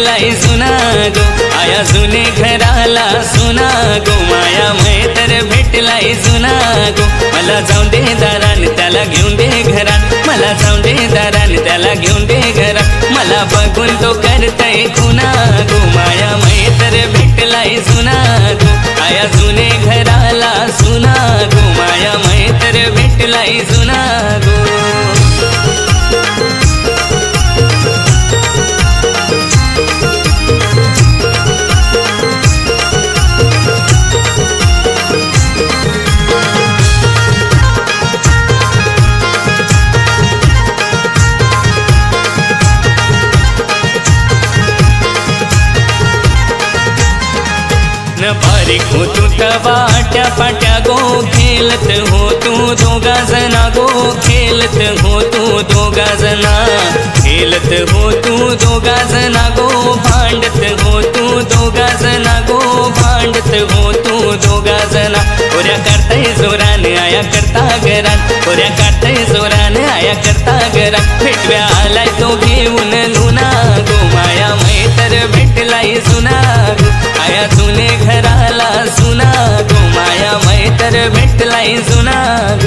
भेटलाई सुना गो, आया जुने घराला सुना गो, माया मैतर भेटलाई सुना गो. मला जाऊन दे दारान त्याला घेऊन दे घरात, मला जाऊन दे दारान त्याला घेऊन दे घरात. मला बघून तो करतय खुना गो, माया मैतर भेटलाई सुना गो, आया जुने घराला सुना गो, माया मैतर भेटलाई सुना गो. बारीक हो तू टवाट्या पाट्या गो, खेलत हो तू दोघा जना गो, खेलत हो तू दोघा जना, खेलत हो तू दोघा जना गो, भांडत हो तू दोघा जना गो, भांडत हो तू दोघा जना. कोऱ्या करताय जोरान आया करता घरात, कोऱ्या करताय जोरान आया करता घरात. भेटव्या आलाय तो घेऊन लुना गो, माया मैतर भेटलाई सुना गो, आया जुने घराला सुना गो, माया मैतर भेटलाई सुना गो.